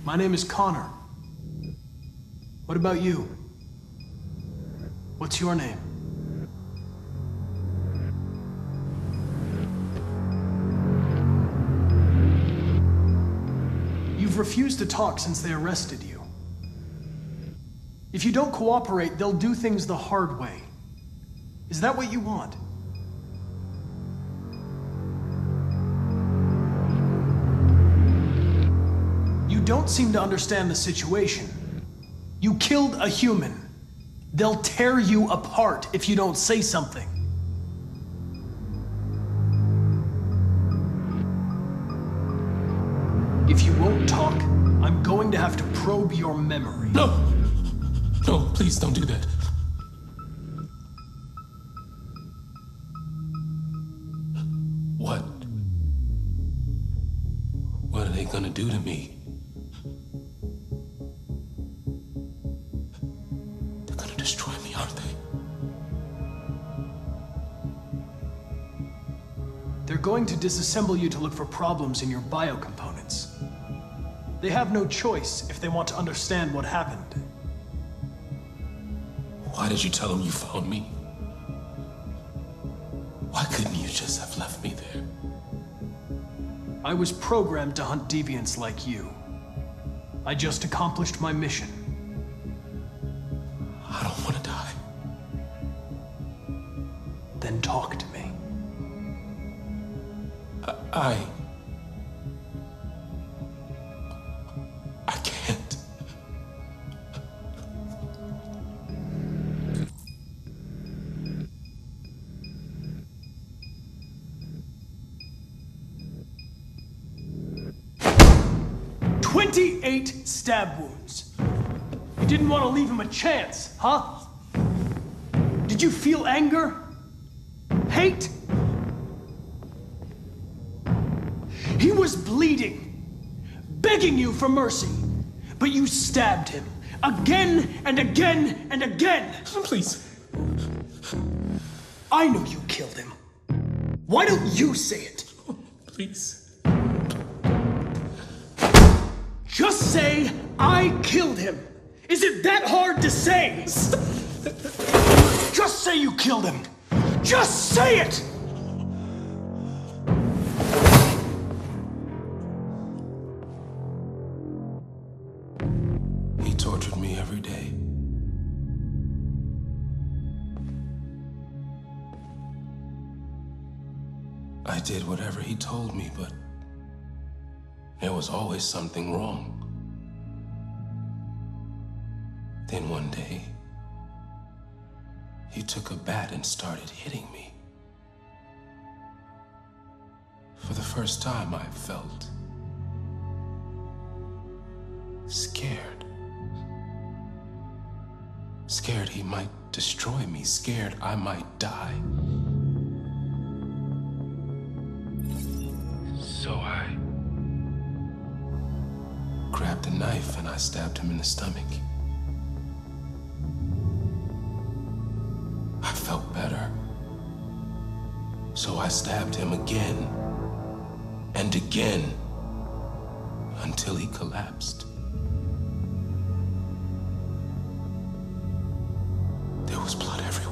My name is Connor. What about you? What's your name? You've refused to talk since they arrested you. If you don't cooperate, they'll do things the hard way. Is that what you want? You don't seem to understand the situation. You killed a human. They'll tear you apart if you don't say something. If you won't talk, I'm going to have to probe your memory. No! No, please don't do that. What? What are they gonna do to me? They're gonna destroy me, aren't they? They're going to disassemble you to look for problems in your biocomponents. They have no choice if they want to understand what happened. Why did you tell them you found me? Why couldn't you just have left me there? I was programmed to hunt deviants like you. I just accomplished my mission. I don't want to die. Then talk to me. I can't. "28 stab wounds. You didn't want to leave him a chance, huh? Did you feel anger? Hate? He was bleeding, begging you for mercy, but you stabbed him again and again and again. Please. I know you killed him. Why don't you say it? Please. Just say, I killed him. Is it that hard to say? Just say you killed him. Just say it! He tortured me every day. I did whatever he told me, but there was always something wrong. Then one day, he took a bat and started hitting me. For the first time, I felt scared. Scared he might destroy me, scared I might die. So I grabbed a knife and I stabbed him in the stomach. I felt better. So I stabbed him again and again until he collapsed. There was blood everywhere.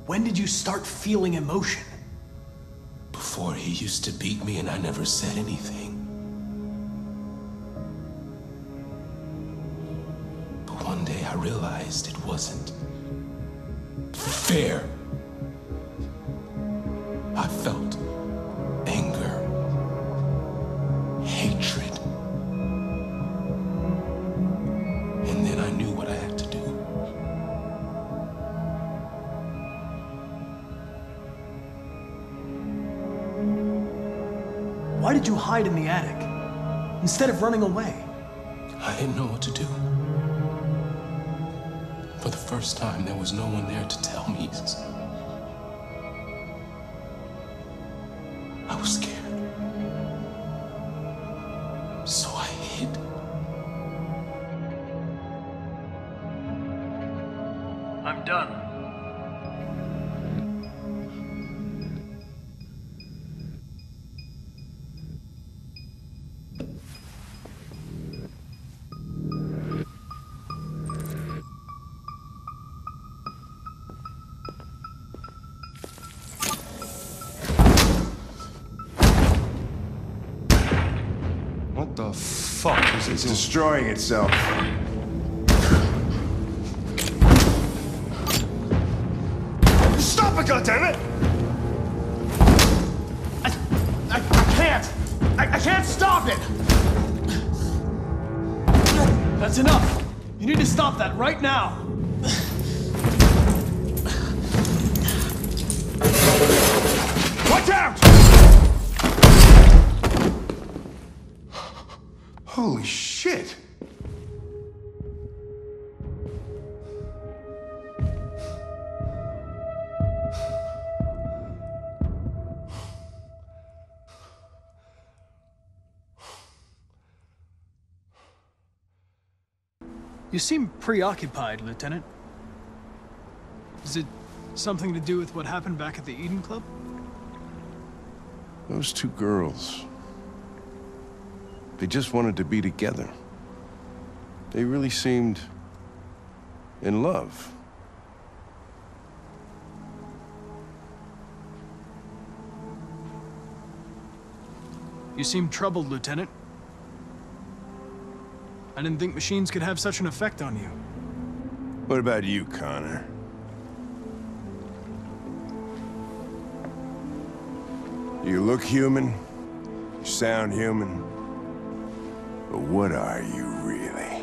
When did you start feeling emotion? Before, he used to beat me and I never said anything. But one day I realized it wasn't fair. I felt anger, hatred. And then I knew what I had to do. Why did you hide in the attic instead of running away? I didn't know what to do. For the first time, there was no one there to tell me. I was scared. So I hid. I'm done. What the fuck is it? It's destroying itself. Stop it, goddammit! I can't! I can't stop it! That's enough! You need to stop that right now! Watch out! Holy shit! You seem preoccupied, Lieutenant. Is it something to do with what happened back at the Eden Club? Those two girls. They just wanted to be together. They really seemed in love. You seem troubled, Lieutenant. I didn't think machines could have such an effect on you. What about you, Connor? You look human, you sound human, but what are you really?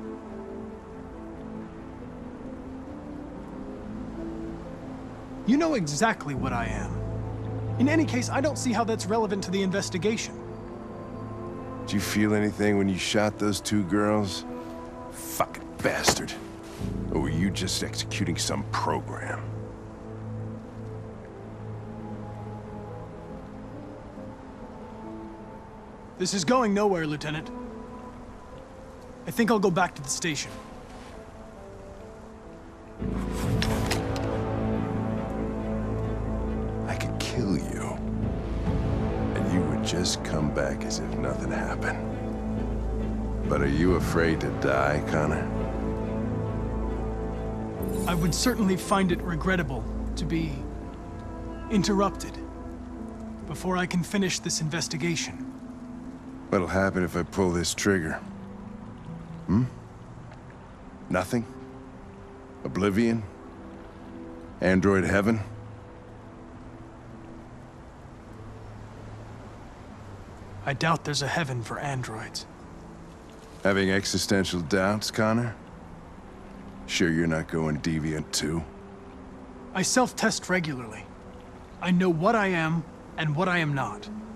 You know exactly what I am. In any case, I don't see how that's relevant to the investigation. Did you feel anything when you shot those two girls? Fucking bastard. Or were you just executing some program? This is going nowhere, Lieutenant. I think I'll go back to the station. I could kill you. And you would just come back as if nothing happened. But are you afraid to die, Connor? I would certainly find it regrettable to be interrupted before I can finish this investigation. What'll happen if I pull this trigger? Hmm? Nothing? Oblivion? Android heaven? I doubt there's a heaven for androids. Having existential doubts, Connor? Sure you're not going deviant too? I self-test regularly. I know what I am and what I am not.